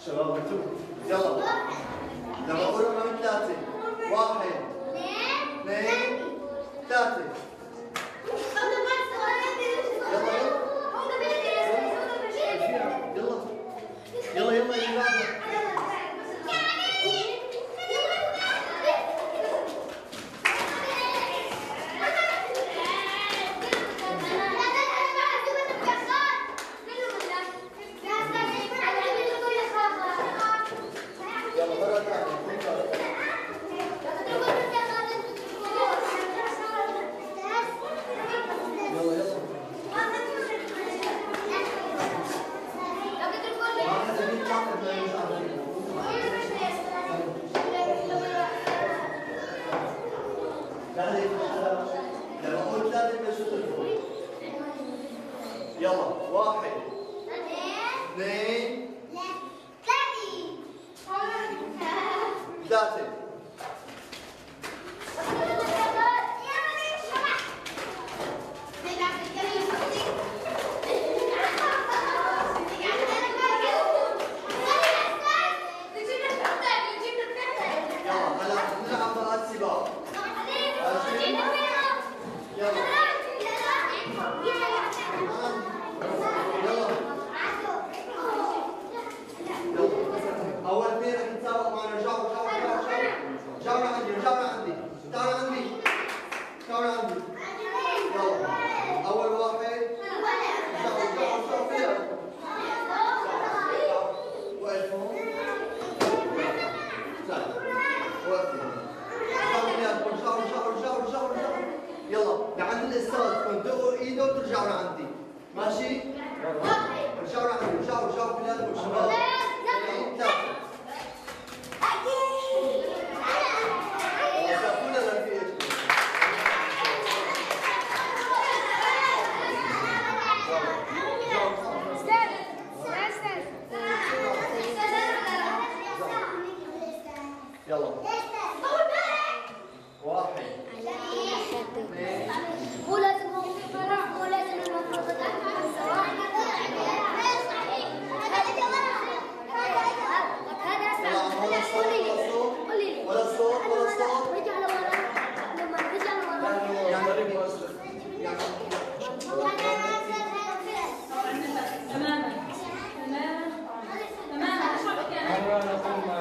شباب انتبهوا يلا لما اقول من ثلاثة 1 2 3 يلا يلا اللي بعده لما اقول 3 بشو تلفون يلا 1 2 3 أول اثنين رح نتسابق معنا رجعوا لعندي يلا أول واحد رجعوا فيها وقفوا رجعوا يلا لعند الأستاذ دقوا إيده وترجعوا لعندي ماشي؟ رجعوا لعندي رجعوا كلياتكم شباب يلا 1 2 مو لازم مو لازم المفروض ولا صوت رجع لورا لما رجع لورا تماما